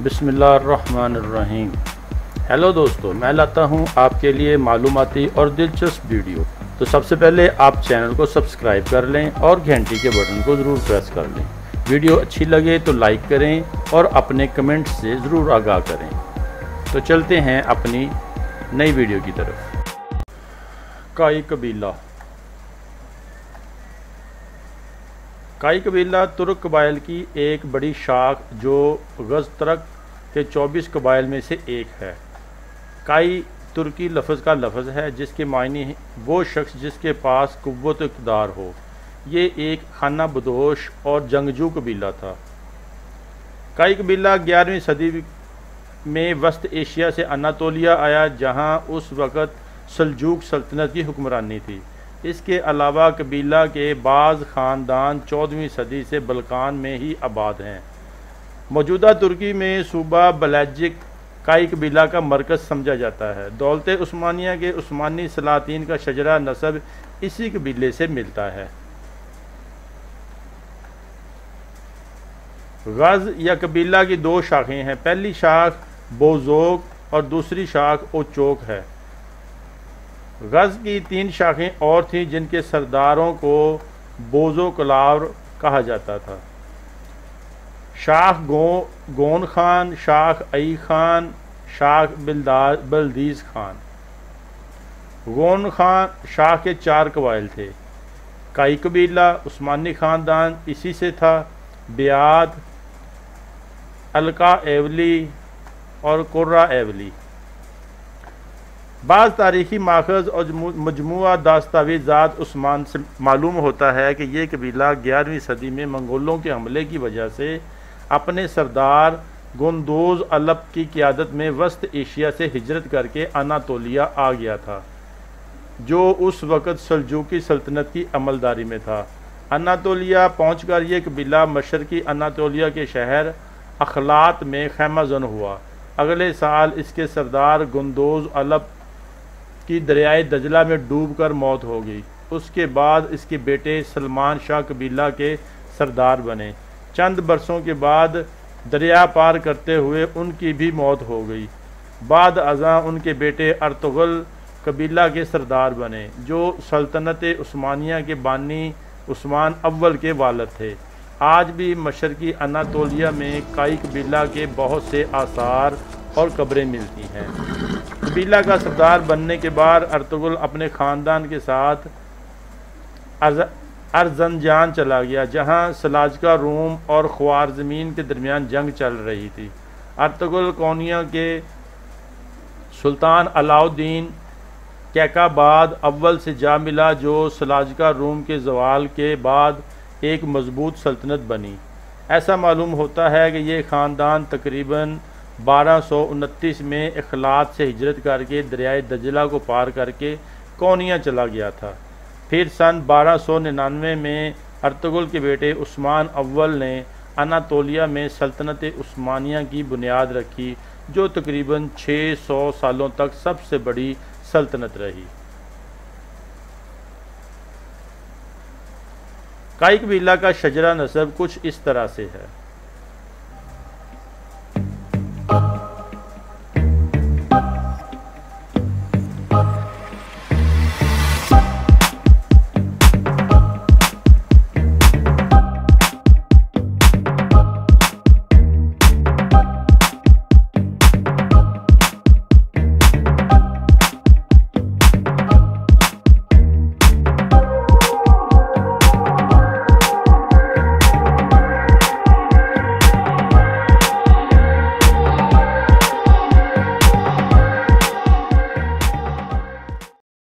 बिस्मिल्लाहिर्रहमानिर्रहीम। हेलो दोस्तों, मैं लाता हूं आपके लिए मालूमाती और दिलचस्प वीडियो। तो सबसे पहले आप चैनल को सब्सक्राइब कर लें और घंटी के बटन को ज़रूर प्रेस कर लें। वीडियो अच्छी लगे तो लाइक करें और अपने कमेंट से ज़रूर आगाह करें। तो चलते हैं अपनी नई वीडियो की तरफ। काई कबीला। काई कबीला तुर्क कबाइल की एक बड़ी शाख जो गज़तरक के 24 कबाइल में से एक है। काई तुर्की लफ्ज़ का लफ्ज़ है जिसके मायने वो शख्स जिसके पास कुव्वत इक़्तिदार हो। ये एक खाना बदोश और जंगजू कबीला था। काई कबीला 11वीं सदी में वस्त एशिया से अनातोलिया आया, जहाँ उस वक़्त सल्जूक सल्तनत की हुक्मरानी थी। इसके अलावा कबीला के बाज़ ख़ानदान 14वीं सदी से बल्कान में ही आबाद हैं। मौजूदा तुर्की में सूबा बलजिक काई कबीला का मरकज़ समझा जाता है। दौलत उस्मानिया के उस्मानी सलातीन का शजरा नसब इसी कबीले से मिलता है। गज़ या कबीला की दो शाखें हैं। पहली शाख बोजोक और दूसरी शाख ओचोक है। गज़ की 3 शाखें और थीं जिनके सरदारों को बोजो कलावर कहा जाता था। शाख गोन खान, शाख आई खान, शाख बलदीज़ खान। गोन खान शाख के 4 कबाइल थे। काई कबीला उस्मानी ख़ानदान इसी से था। बियाद, अलका एवली और कुर्रा एवली। बाज़ तारीख़ी माखज़ और मजमुआ दस्तावेज़ात उस्मान से मालूम होता है कि ये कबीला 11वीं सदी में मंगोलों के हमले की वजह से अपने सरदार गुंदोज़ अलब की क़ियादत में वस्त एशिया से हिजरत करके अनातोलिया आ गया था, जो उस वक़्त सल्जूकी सल्तनत की अमलदारी में था। अनातोलिया पहुँचकर ये कबीला मशरक़ी अनातोलिया के शहर अखलात में ख़ैमाज़न हुआ। अगले साल इसके सरदार गुंदोज़ अलब की दरियाए दजला में डूबकर मौत हो गई। उसके बाद इसके बेटे सलमान शाह कबीला के सरदार बने। चंद बरसों के बाद दरिया पार करते हुए उनकी भी मौत हो गई। बाद अज़ां उनके बेटे अर्तुगरुल कबीला के सरदार बने, जो सल्तनत उस्मानिया के बानी उस्मान अव्वल के वालिद थे। आज भी मशरक़ी अनातोलिया में काई कबीला के बहुत से आसार और कब्रें मिलती हैं। कबीला का सरदार बनने के बाद अर्तुगरुल अपने ख़ानदान के साथ अर्ज़नजान चला गया, जहां सलाजका रूम और ख्वारज़मीन के दरमियान जंग चल रही थी। अर्तुगरुल कोनिया के सुल्तान अलाउद्दीन कैकाबाद अव्वल से जा मिला, जो सलाजका रूम के ज़वाल के बाद एक मजबूत सल्तनत बनी। ऐसा मालूम होता है कि ये ख़ानदान तकरीबन 1229 में इखलात से हिजरत करके दरियाए दजला को पार करके कोनिया चला गया था। फिर सन 1299 में अर्तुगरुल के बेटे उस्मान अव्वल ने अनातोलिया में सल्तनत उस्मानिया की बुनियाद रखी, जो तकरीबन 600 सालों तक सबसे बड़ी सल्तनत रही। काई कबीला का शजरा नसब कुछ इस तरह से है।